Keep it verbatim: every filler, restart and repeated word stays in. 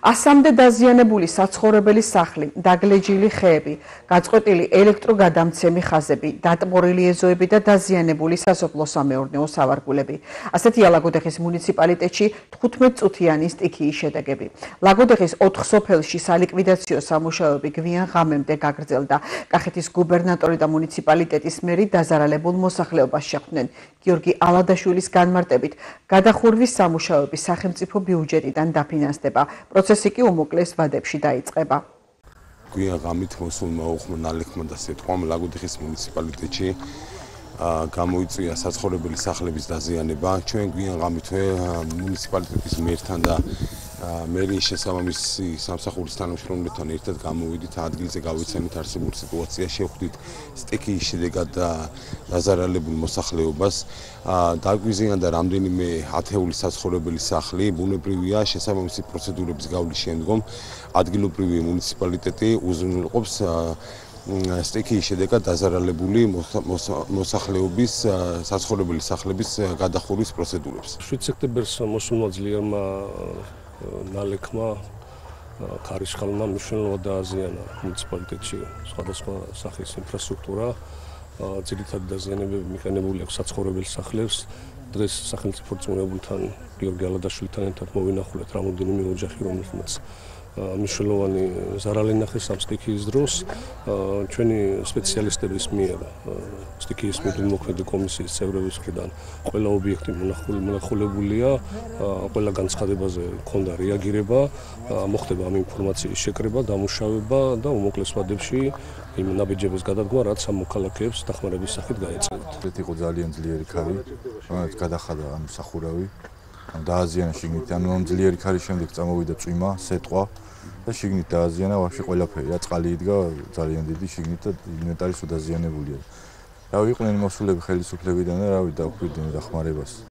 ასამდე დაზიანებული საცხოვრებელი სახლი, დაგლეჯილი ხეები, გაწყვეტილი ელექტროგადამცემი ხაზები, დატბორილი ეზოები და დაზიანებული სასოფლო-სამეურნეო სავარგულები. ასეთია ლაგოდეხის მუნიციპალიტეტში თხუთმეტ-წუთიანი სტიქიის შედეგები. ლაგოდეხის ოთხ სოფელში სალიკვიდაციო სამუშაოები გვიან ღამემდე გაგრძელდა. კახეთის გუბერნატორი და მუნიციპალიტეტის მერი დაზარალებულ მოსახლეობას შეხვდნენ. გიორგი ალადაშვილის განმარტებით, გადახურვის სამუშაოები სახელმწიფო ბიუჯეტიდან დაფინანსდება. პროცესი კი უმოკლეს ვადებში დაიწყება. გვიან ღამით მოსულმა უხმო ნალექმა და სიტყვამ ლაგოდეხის მუნიციპალიტეტში გამოიწვია საცხოვრებელი სახლების დაზიანება. ჩვენ გვიან ღამითვე მუნიციპალიტეტის მერთან და მერიის შესაბამისი სამსახურის თანამშრომლებთან ერთად გამოვიდით ადგილზე გავიცანით არსებულ სიტუაციას, შევხვდით სტიქიის შედეგად დაზარალებულ მოსახლეობას. დაგვიზიანდა რამდენიმე ათეული საცხოვრებელი სახლი, ბუნებრივია შესაბამისი პროცედურების გავლის შემდგომ ადგილობრივი მუნიციპალიტეტი უზრუნველყოფს სტიქიის შედეგად დაზარალებული მოსახლეობის საცხოვრებელი სახლების გადახურვის პროცედურებს. შვიდ სექტემბერს მოსულმა ძლიერმა ნალექმა ქარიშხალმა მნიშვნელოვნად დააზიანა მუნიციპალიტეტში სხვადასხვა სახის ინფრასტრუქტურა. ძირითადი დაზიანებები მიყენებული აქვს საცხოვრებელ სახლებს. დღეს სახელმწიფო რწმუნებულთან გიორგი ალადაშვილთან ერთად მოვინახულეთ რამოდენიმე ოჯახი, რომელთაც მნიშვნელოვანი ზარალი ნახეს ამ სტიქიის დროს. ჩვენი სპეციალისტების მიერ სტიქიის მუდმივმოქმედი კომისიის წევრების მხრიდან ყველა ობიექტი მონახულებულია, ყველა განცხადებაზე ჰქონდა რეაგირება, მოხდება ამ ინფორმაციის შეკრება, დამუშავება და უმოკლეს ვადებში იმ ნაბიჯების გადადგმა, რაც ამ მოქალაქეებს დახმარების სახით გაეწევათ. ეს იყო ძალიან ძლიერი ქარი, რომელიც გადახადა ამ სახურავი. დააზიანა შიგნით, ანუ ამ ძლიერი ქარის შემდეგ წამოვიდა წვიმა, სეტყვა და შიგნით დააზიანა ვაფშე ყველაფერი. რა წყალი იდგა ძალიან დიდი შიგნით და ინვენტარი სულ დაზიანებულია. რა იყვნენ მოსულები ხელისუფლებიდან და რავი დაუკვირდნენ დახმარებას.